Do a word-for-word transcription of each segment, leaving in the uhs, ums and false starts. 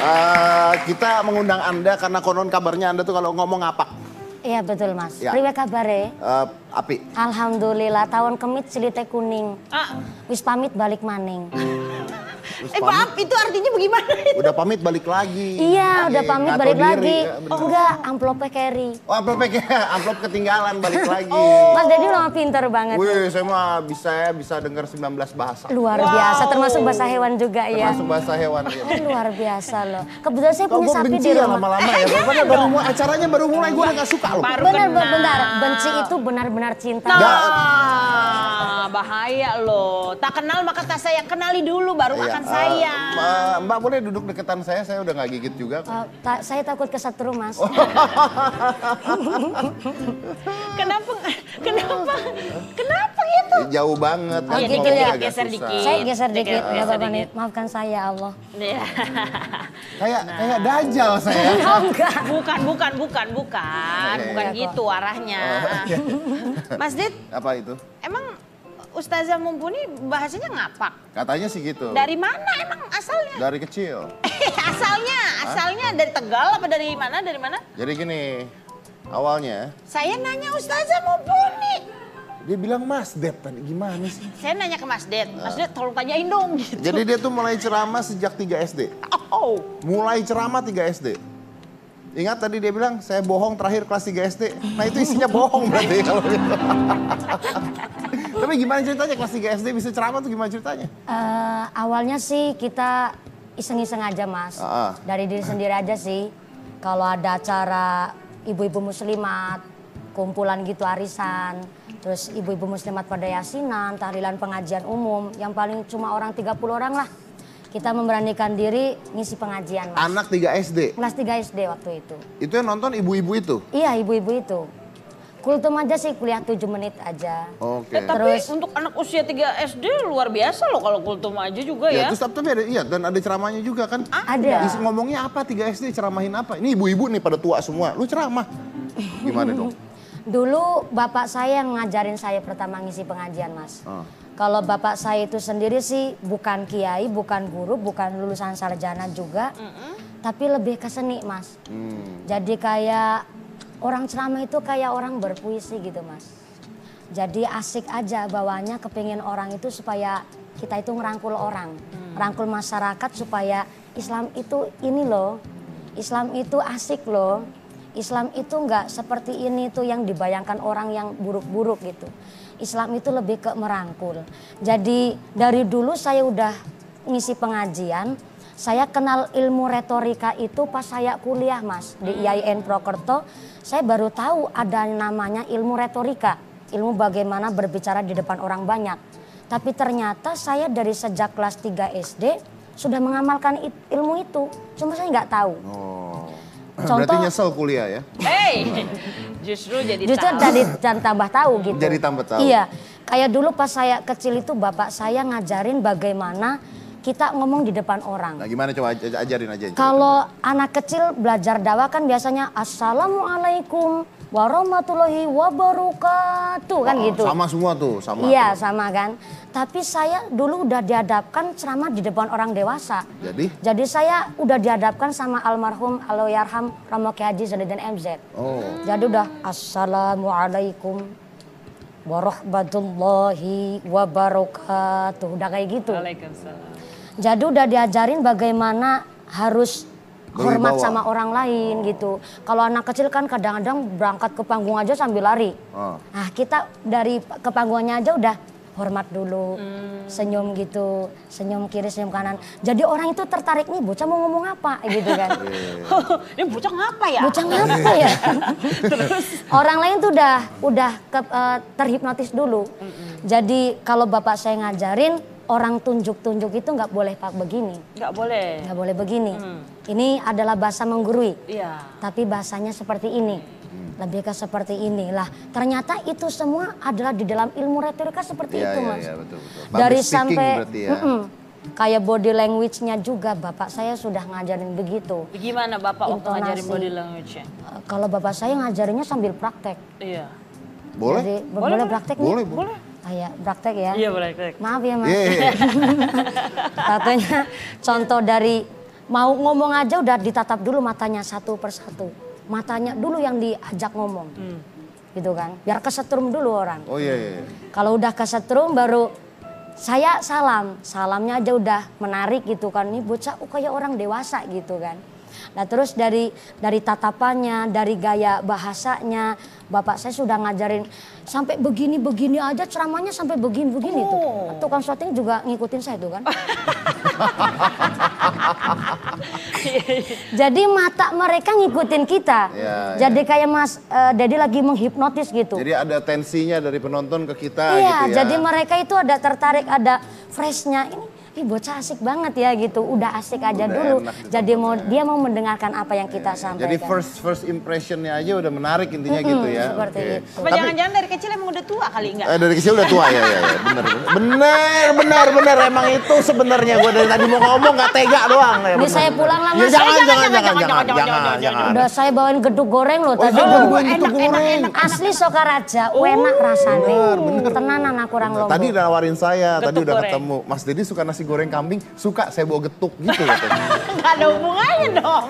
Uh, kita mengundang Anda karena konon kabarnya Anda tuh kalau ngomong ngapak. Iya betul Mas. Ya. Priwe kabare? Uh, api. Alhamdulillah tahun kemit silite kuning. Ah. Wis pamit balik maning. Eh maaf, itu artinya bagaimana? Udah pamit balik lagi. Iya, udah pamit balik diri, lagi. Ya, oh enggak, amplopnya carry. Oh amplopnya carry, amplop ketinggalan balik lagi. Oh. Mas Dedi mah pinter banget. Wih, saya mah bisa ya bisa dengar sembilan belas bahasa. Luar wow. biasa, termasuk bahasa hewan juga ya. Termasuk bahasa hewan. Ya. Oh, luar biasa loh. Kebetulan saya punya sapi di rumah. lama-lama ya. Padahal baru mulai acaranya baru mulai gue udah gak suka loh. Benar, benar. Benci itu benar-benar cinta. Nah, bahaya loh. Tak kenal maka tak sayang, kenali dulu baru iya, akan sayang. Uh, Mbak boleh duduk deketan saya, saya udah gak gigit juga. Uh, ta saya takut kesetrum Mas. Oh. Kenapa, kenapa, kenapa gitu? Jauh banget. Oh, gitu ya. Geser dikit. Saya geser dikit, nggak apa-apa nih. Maafkan saya Allah. Kayak nah. kayak dajal saya. Oh, enggak. Bukan, bukan, bukan, bukan. Okay. Bukan gitu arahnya. Oh, okay. Mas Dit. Apa itu? Emang Ustazah Mumpuni bahasanya ngapak? Katanya sih gitu. Dari mana emang asalnya? Dari kecil. asalnya? Asalnya Hah? dari Tegal apa dari mana? Dari mana? Jadi gini, awalnya. Saya nanya Ustazah Mumpuni. Dia bilang Mas Det tadi, gimana sih? Saya nanya ke Mas Det, Mas Det tolong tanyain dong gitu. Jadi dia tuh mulai ceramah sejak tiga S D. Oh. Mulai ceramah tiga S D. Ingat tadi dia bilang, saya bohong terakhir kelas tiga S D. Nah itu isinya bohong berarti kalau gitu. Tapi gimana ceritanya kelas tiga S D bisa ceramah tuh gimana ceritanya? Uh, awalnya sih kita iseng-iseng aja Mas. Uh -uh. Dari diri sendiri aja sih. Kalau ada acara ibu-ibu muslimat, kumpulan gitu arisan. Terus ibu-ibu muslimat pada yasinan, tahlilan pengajian umum. Yang paling cuma orang tiga puluh orang lah. Kita memberanikan diri ngisi pengajian Mas. Anak tiga S D? Kelas tiga S D waktu itu. Itu yang nonton ibu-ibu itu? Iya ibu-ibu itu. Kultum aja sih kuliah tujuh menit aja. Oke. Okay. Eh, tapi terus, untuk anak usia tiga S D luar biasa loh kalau kultum aja juga ya. Ya terus tapi ada, iya dan ada ceramahnya juga kan. Ada. Isi ngomongnya apa tiga S D ceramahin apa? Ini ibu-ibu nih pada tua semua, lu ceramah. Gimana dong? Dulu bapak saya yang ngajarin saya pertama ngisi pengajian Mas. Oh. Kalau bapak saya itu sendiri sih bukan kiai, bukan guru, bukan lulusan sarjana juga. Mm -hmm. Tapi lebih ke seni Mas. Mm. Jadi kayak orang ceramah itu kayak orang berpuisi gitu Mas. Jadi asik aja bawanya kepingin orang itu supaya kita itu ngerangkul orang. Mm. Rangkul masyarakat supaya Islam itu ini loh. Islam itu asik loh. Islam itu enggak seperti ini tuh yang dibayangkan orang yang buruk-buruk gitu. Islam itu lebih ke merangkul. Jadi dari dulu saya udah ngisi pengajian. Saya kenal ilmu retorika itu pas saya kuliah Mas. Di I A I N Prokerto. Saya baru tahu ada namanya ilmu retorika. Ilmu bagaimana berbicara di depan orang banyak. Tapi ternyata saya dari sejak kelas tiga S D sudah mengamalkan ilmu itu. Cuma saya nggak tahu. Oh. Contoh, berarti nyesel kuliah ya? Hei, justru jadi justru tahu. jadi dan tambah tahu gitu. Jadi tambah tahu. Iya, kayak dulu pas saya kecil itu bapak saya ngajarin bagaimana kita ngomong di depan orang. Nah gimana coba ajarin aja. Kalau anak kecil belajar dakwah kan biasanya Assalamualaikum warahmatullahi wabarakatuh kan oh, gitu. Sama semua tuh, sama. Iya tuh. sama kan. Tapi saya dulu udah dihadapkan ceramah di depan orang dewasa. Jadi? Jadi saya udah dihadapkan sama almarhum Allahyarham Romo Kiai Haji Zainuddin M Z. Oh. Jadi udah Assalamualaikum warahmatullahi wabarakatuh. Udah kayak gitu. Waalaikumsalam. Jadi udah diajarin bagaimana harus hormat sama orang lain gitu. Kalau anak kecil kan kadang-kadang berangkat ke panggung aja sambil lari. Oh. Nah kita dari ke panggungnya aja udah hormat dulu, hmm. senyum gitu, senyum kiri, senyum kanan. Jadi orang itu tertarik nih bocah mau ngomong apa gitu kan. Ini bocah ngapa ya? Bocah ngapa ya? Terus orang lain tuh udah udah ke, uh, terhipnotis dulu. Mm -mm. Jadi kalau bapak saya ngajarin orang tunjuk-tunjuk itu nggak boleh pak begini. Nggak boleh. Nggak boleh begini. Hmm. Ini adalah bahasa menggurui. Iya. Tapi bahasanya seperti ini. Lebih ke seperti inilah. Ternyata itu semua adalah di dalam ilmu retorika seperti ya, itu ya, Mas. Ya, betul, betul. Dari sampai ya. mm -mm, kayak body language-nya juga bapak saya sudah ngajarin begitu. Gimana bapak waktu ngajarin body language-nya? Uh, kalau bapak saya ngajarinnya sambil praktek. Iya. Boleh? Jadi, boleh, boleh praktek nih? Boleh, boleh. Ah, ya, praktek ya? Iya boleh praktek. Maaf ya Mas. Yeah, yeah. Katanya contoh dari Mau ngomong aja udah ditatap dulu matanya satu persatu. Matanya dulu yang diajak ngomong. Hmm. Gitu kan. Biar kesetrum dulu orang. Oh iya iya. Kalau udah kesetrum baru saya salam. Salamnya aja udah menarik gitu kan. Ini bocah oh kayak orang dewasa gitu kan. Nah terus dari dari tatapannya, dari gaya bahasanya, bapak saya sudah ngajarin sampai begini-begini aja ceramahnya sampai begini-begini oh. tuh. Tukang syuting juga ngikutin saya tuh kan. Jadi mata mereka ngikutin kita. Ya, Jadi ya. kayak Mas uh, Dedi lagi menghipnotis gitu. Jadi ada tensinya dari penonton ke kita iya, gitu ya. Jadi mereka itu ada tertarik, ada freshnya. Ini Ih bocah asik banget ya gitu, udah asik aja udah dulu. Jadi mau dia mau mendengarkan apa yang kita yeah, sampaikan. Jadi first first impressionnya aja udah menarik intinya mm -hmm, gitu ya. Seperti okay. itu. Apa jangan-jangan dari kecil emang udah tua kali enggak? Eh, dari kecil udah tua ya, ya, ya. Bener, bener, bener, bener. Emang itu sebenarnya gue dari tadi mau ngomong nggak tega doang. Ya, Ini saya pulang lah mas. Ya, jangan, jangan, jangan, jangan, jangan, jangan, jangan. Udah saya bawain geduk goreng loh tadi. Oh, enak, enak, enak. Asli Sokaraja, enak rasanya. Tenanan aku orang Lombok. Tadi udah nawarin saya, tadi udah ketemu. Mas Dedi suka nasi goreng kambing. Suka saya bawa getuk gitu katanya. Gak ada hubungannya dong.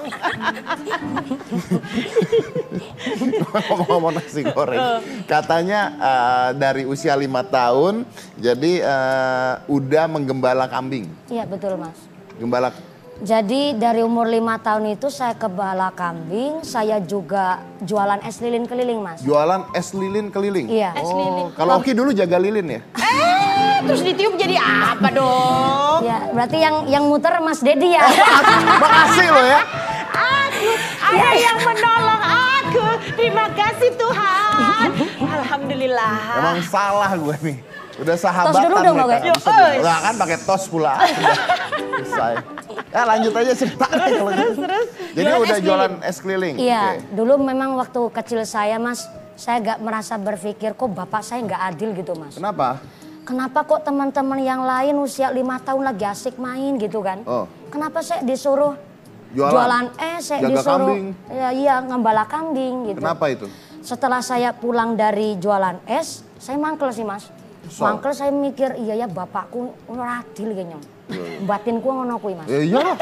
Ngomong-ngomong nasi goreng. Katanya uh, dari usia lima tahun jadi uh, udah menggembala kambing. Iya betul mas. Gembala. Jadi dari umur lima tahun itu saya kebala kambing, saya juga jualan es lilin keliling mas. Jualan es lilin keliling? Iya. Oh, es lilin. Kalau Oki dulu jaga lilin ya? Eh, terus ditiup jadi apa dong? Ya, berarti yang yang muter Mas Dedi ya. Makasih loh ya. Aku ada yang menolong aku. Terima kasih Tuhan. Alhamdulillah. Emang salah gue nih. Udah sahabatan. Tos dulu dong nih, gue. Udah kan pakai tos pula. Udah selesai. Ya lanjut aja cerita. Terus, terus, terus. Jadi Jualan udah es jualan es keliling? Iya, okay. Dulu memang waktu kecil saya mas, saya gak merasa berpikir kok bapak saya gak adil gitu mas. Kenapa? Kenapa kok teman-teman yang lain usia lima tahun lagi asik main gitu kan? Oh. Kenapa saya disuruh jualan, jualan es, saya jaga disuruh kambing. Ya, iya ngembala kambing gitu. Kenapa itu? Setelah saya pulang dari jualan es, saya mangkel sih mas. So. Mangkel saya mikir iya ya bapakku ora adil kayaknya. Batinku ngono kuwi mas. Eh, iya.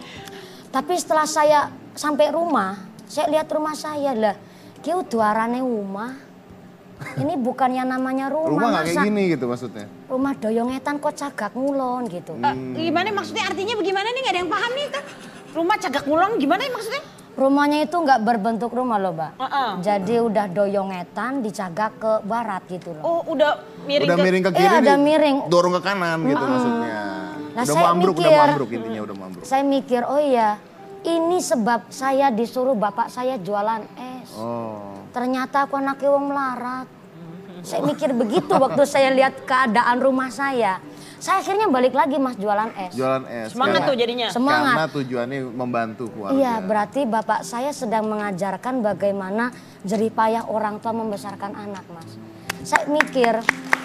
Tapi setelah saya sampai rumah, saya lihat rumah saya lah. Ki udarane rumah. Ini bukan yang namanya rumah. Rumah gak kayak gini gitu maksudnya? Rumah doyongetan kok cagak ngulon gitu. Hmm. Uh, gimana maksudnya artinya bagaimana nih gak ada yang paham nih tuh. Rumah cagak ngulon gimana maksudnya? Rumahnya itu nggak berbentuk rumah loh, Mbak. Uh -uh. Jadi udah doyongetan dicagak ke barat gitu loh. Oh, udah miring udah ke... miring ke kiri. Iya, udah miring. Dorong ke kanan gitu hmm. maksudnya. Nah, udah saya mambruk, mikir, udah mambruk intinya udah mambruk. Saya mikir, oh iya, ini sebab saya disuruh bapak saya jualan es. Oh. Ternyata aku anaknya wong melarat. Saya mikir begitu waktu saya lihat keadaan rumah saya. Saya akhirnya balik lagi mas jualan es. Jualan es. Semangat karena, tuh jadinya. Semangat. Karena tujuannya membantu keluarga. Iya berarti bapak saya sedang mengajarkan bagaimana jerih payah orang tua membesarkan anak mas. Saya mikir.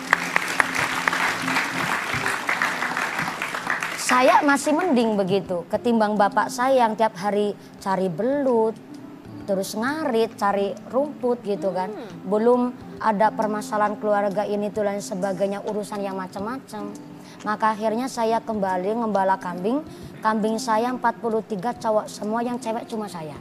Saya masih mending begitu ketimbang bapak saya yang tiap hari cari belut. Terus ngarit, cari rumput gitu kan. Hmm. Belum ada permasalahan keluarga ini tuh dan sebagainya urusan yang macam-macam. Maka akhirnya saya kembali ngembala kambing. Kambing saya empat puluh tiga cowok semua, yang cewek cuma saya.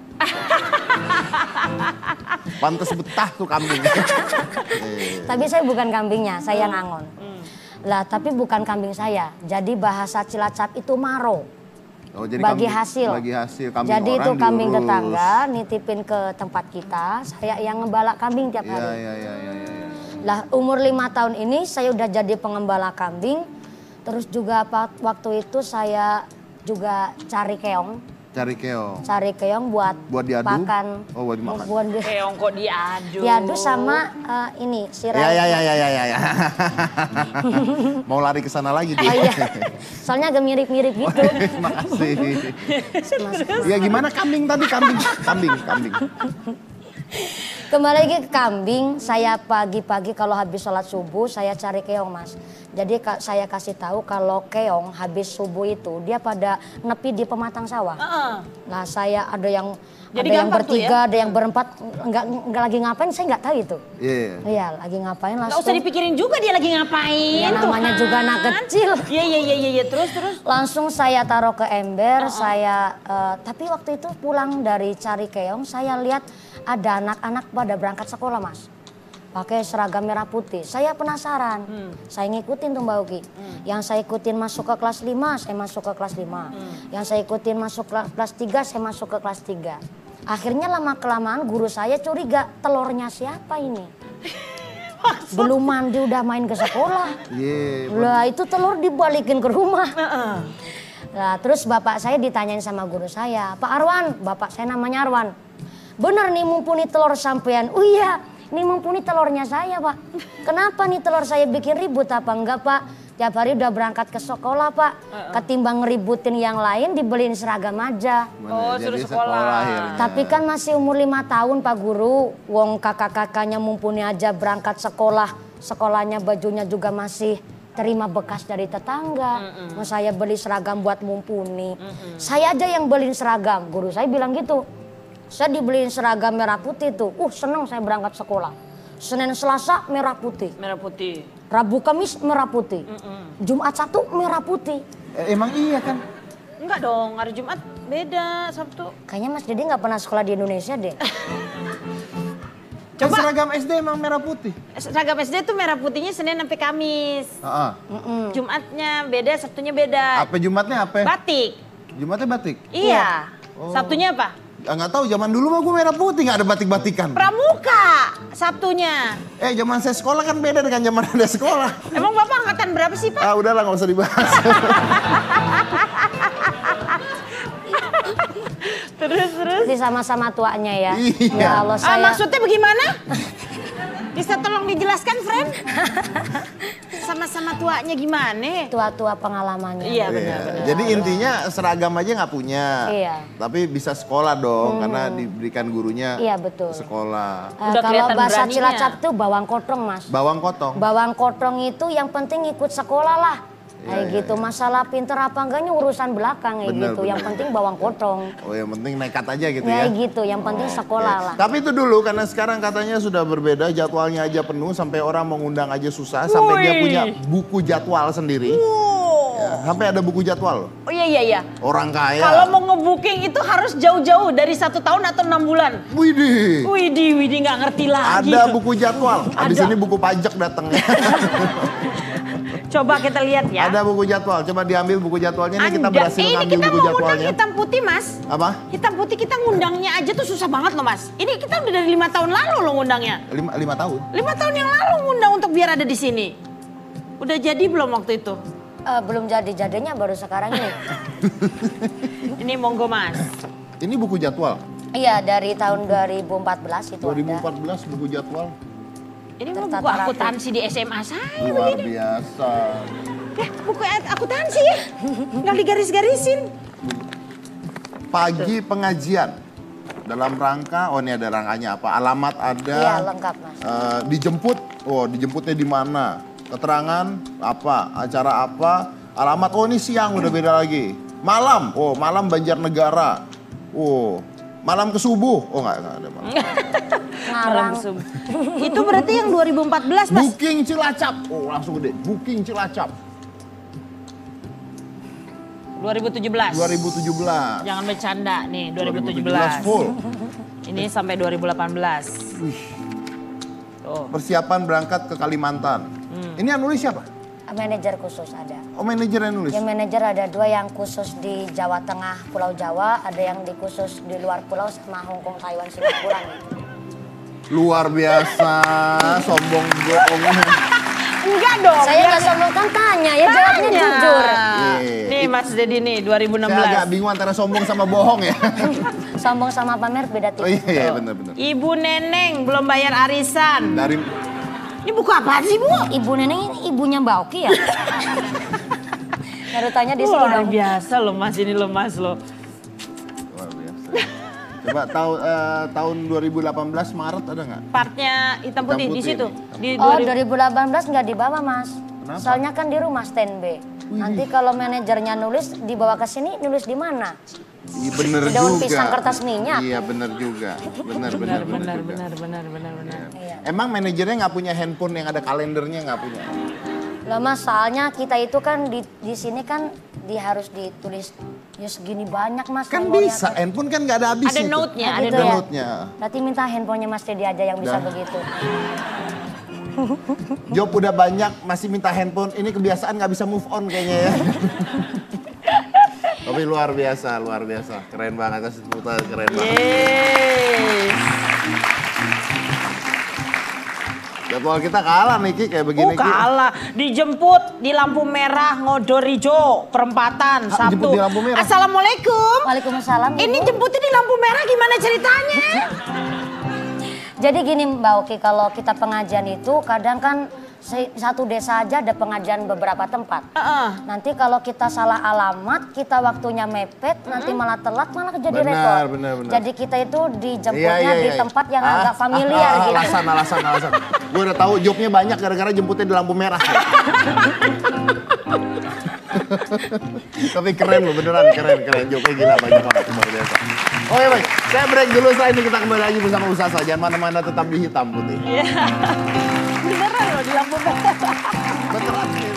Pantes betah tuh kambing. Tapi saya bukan kambingnya, saya hmm. ngangon. Hmm. Lah tapi bukan kambing saya. Jadi bahasa Cilacap itu maro. Oh, jadi bagi kambing, hasil. Bagi hasil kambing jadi orang itu kambing diurus. Tetangga nitipin ke tempat kita, saya yang ngembala kambing tiap hari. Iya, iya, iya, iya, iya. Lah umur lima tahun ini saya udah jadi pengembala kambing. Terus juga waktu itu saya juga cari keong. Cari keong. Cari keong buat, buat diadu? makan. Oh, buat dimakan. Buat di... Keong kok diadu? Diadu sama uh, ini sirai. Ya ya ya ya ya ya. Mau lari ke sana lagi dia. Oh, iya. Soalnya agak mirip-mirip gitu. Makasih. Ya gimana kambing tadi kambing, kambing, kambing. Kembali lagi ke kambing, saya pagi-pagi kalau habis sholat subuh saya cari keong mas. Jadi saya kasih tahu kalau keong habis subuh itu dia pada nepi di pematang sawah. Uh-uh. Nah saya ada yang Jadi ada yang gampang tuh bertiga, ya? ada yang berempat, nggak nggak lagi ngapain saya nggak tahu itu. Iya. Yeah. Iya lagi ngapain Gak langsung. usah dipikirin juga dia lagi ngapain. Ya, namanya Tuhan. juga anak kecil. Iya iya iya iya terus terus. Langsung saya taruh ke ember, Uh-uh. saya uh, tapi waktu itu pulang dari cari keong saya lihat ada anak-anak pada berangkat sekolah mas. Pakai seragam merah putih. Saya penasaran. Hmm. Saya ngikutin tuh Mbak Uki. Hmm. Yang saya ikutin masuk ke kelas lima, saya masuk ke kelas lima. Hmm. Yang saya ikutin masuk ke kelas tiga, saya masuk ke kelas tiga. Akhirnya lama-kelamaan guru saya curiga telurnya siapa ini. Belum mandi udah main ke sekolah. Yeah, lah itu telur dibalikin ke rumah. Uh-uh. Nah terus bapak saya ditanyain sama guru saya. Pak Arwan, bapak saya namanya Arwan. Bener nih mumpuni telur sampean. Oh iya, ini mumpuni telurnya saya pak. Kenapa nih telur saya bikin ribut apa enggak pak? Tiap hari udah berangkat ke sekolah pak. Uh-uh. Ketimbang ngeributin yang lain dibeliin seragam aja. Oh suruh sekolah. sekolah Tapi kan masih umur lima tahun pak guru. Wong kakak-kakaknya mumpuni aja berangkat sekolah. Sekolahnya bajunya juga masih terima bekas dari tetangga. Mm-mm. Mau saya beli seragam buat mumpuni. Mm-mm. Saya aja yang beliin seragam. Guru saya bilang gitu. Saya dibeliin seragam merah putih tuh. Uh seneng saya berangkat sekolah. Senin Selasa merah putih. Merah putih. Rabu Kamis merah putih. Mm-mm. Jumat Sabtu merah putih. Eh, emang iya kan? Enggak dong, hari Jumat beda Sabtu. Kayaknya Mas Dede nggak pernah sekolah di Indonesia deh. Coba. Seragam S D emang merah putih. Seragam S D tuh merah putihnya Senin sampai Kamis. Uh-uh. Jumatnya beda, Sabtunya beda. Apa Jumatnya apa? Batik. Jumatnya batik? Iya. Oh. Sabtunya apa? Nggak tahu, zaman dulu mah gue merah putih, nggak ada batik-batikan. Pramuka Sabtunya. Eh zaman saya sekolah kan beda dengan zaman Anda sekolah. Emang Bapak angkatan berapa sih Pak? Ah udahlah nggak usah dibahas. Terus terus. Jadi sama-sama tuanya ya. Iya. Ya Allah Ah, saya. maksudnya bagaimana? Bisa tolong dijelaskan, friend? Sama-sama tuanya gimana? Tua-tua pengalamannya. Iya Iya. benar-benar. Jadi intinya seragam aja nggak punya. Iya. Tapi bisa sekolah dong karena diberikan gurunya Iya betul. sekolah. Eh, Udah kalau kelihatan bahasa beraninya. Cilacap tuh bawang kotong mas. Bawang kotong. Bawang kotong itu yang penting ikut sekolah lah. Kayak Iya, iya, gitu. iya. Masalah pinter apa enggaknya urusan belakang kayak Bener, gitu. bener. Yang penting bawang kotong. Oh yang penting nekat aja gitu Ya ya. gitu. Yang penting sekolah Oke. lah. Tapi itu dulu karena sekarang katanya sudah berbeda, jadwalnya aja penuh sampai orang mengundang aja susah, sampai dia Wih. punya buku jadwal sendiri. Ya, sampai ada buku jadwal. Oh iya iya iya. Orang kaya. Kalau mau ngebooking itu harus jauh-jauh dari satu tahun atau enam bulan. Widih. Widih, Widih nggak ngerti lagi. Ada buku jadwal. Habis Ada. ini buku pajak datangnya. Coba kita lihat ya. Ada buku jadwal. Coba diambil buku jadwalnya. Ini kita Anda- berhasil eh, ini ngambil kita buku mau ngundang jadwalnya. hitam putih mas. Apa? Hitam putih kita ngundangnya aja tuh susah banget loh mas. Ini kita udah dari lima tahun lalu loh ngundangnya. Lima, lima tahun. Lima tahun yang lalu ngundang untuk biar ada di sini. Udah jadi belum waktu itu? Eh, belum jadi-jadinya baru sekarang ini. Ini monggo mas. Ini buku jadwal. Iya dari tahun dua ribu empat belas itu dua ribu ada. empat belas buku jadwal. Ini mah Tertata buku rapi. akuntansi di S M A saya Luar begini. biasa. Eh, buku akuntansi ya? Nggak digaris-garisin. Pagi pengajian. Dalam rangka, oh ini ada rangkanya apa? Alamat ada. Iya lengkap mas. Eh, dijemput, oh dijemputnya di mana? Keterangan apa? Acara apa? Alamat, oh ini siang udah beda lagi. Malam, oh malam Banjarnegara. Oh, malam ke subuh. Oh enggak, enggak ada malam. Ngarang. Subuh. Itu berarti yang dua ribu empat belas mas? Booking Cilacap. Oh langsung gede. Booking Cilacap. dua ribu tujuh belas. dua ribu tujuh belas. Jangan bercanda nih, dua ribu tujuh belas. full. Ini sampai dua ribu delapan belas. Wih, Tuh. persiapan berangkat ke Kalimantan. Hmm. Ini yang nulis siapa? Manajer khusus ada. Oh manajer yang nulis? Yang manajer ada dua yang khusus di Jawa Tengah, Pulau Jawa, ada yang di khusus di luar pulau sama Hong Kong, Taiwan, Singapura. Luar biasa, sombong bohong. Enggak dong. Saya nggak sombong kan tanya ya jawabnya Tanya. jujur. Iya. Nih Mas Dedi nih dua ribu enam Saya agak belas. bingung antara sombong sama bohong ya. Sombong sama pamer beda Oh tipis. iya, iya benar-benar. Ibu Neneng belum bayar arisan. Dari Ini buku apa sih Bu? Ibu Neneng ini ibunya Mbak Oki ya? Baru tanya di sini Luar dong. biasa loh Mas, ini loh Mas loh. luar biasa. Coba tahu eh, tahun dua ribu delapan belas Maret ada nggak? Partnya hitam putih, Hitam di putih situ. ini. Di Oh, dua ribu dua ribu delapan belas nggak dibawa, Mas. Kenapa? Soalnya kan di rumah standby. Nanti kalau manajernya nulis, dibawa ke sini, nulis di mana? Iya bener Di daun juga. pisang kertas minyak. Iya bener juga. Bener bener bener, benar, juga. benar, benar, benar, benar. Iya. Emang manajernya nggak punya handphone yang ada kalendernya nggak punya? Loh Mas, soalnya kita itu kan di di sini kan di harus ditulis ya segini banyak Mas. Kan nomornya. bisa, handphone kan nggak ada habisnya. Ada tuh. note-nya, Nah, ada gitu Ada ya? note-nya. Berarti minta handphonenya Mas Teddy aja yang bisa Dah. begitu. Job udah banyak, masih minta handphone. Ini kebiasaan nggak bisa move on kayaknya ya. Tapi luar biasa, luar biasa. Keren banget, kasih tepuk tangan, keren banget. Yes. Jadwal kita kalah nih Ki, kayak begini Oh, Ki. kalah. Dijemput di lampu merah Ngodorijo, perempatan, Ah, Sabtu. jemput di lampu merah? Assalamualaikum. Waalaikumsalam. Ini Ibu. jemputnya di lampu merah gimana ceritanya? Jadi gini Mbak Oki, kalau kita pengajian itu kadang kan se- satu desa aja ada pengajian beberapa tempat. Heeh. Nanti kalau kita salah alamat, kita waktunya mepet, nanti malah telat, malah jadi Benar, repot. benar, benar. Jadi kita itu dijemputnya Iya, iya, di iya. tempat yang Ah, agak familiar ah, ah, gitu. Alasan, alasan, alasan. Gue udah tahu jobnya banyak gara-gara jemputnya di lampu merah. Tapi keren loh, beneran keren, keren. Jobnya gila, banyak banget, luar biasa. Oke baik, saya break dulu, setelah ini kita kembali lagi bersama Ustaz. Jangan mana-mana, tetap di hitam putih. Iya. Beneran loh di lampu merah. Beneran.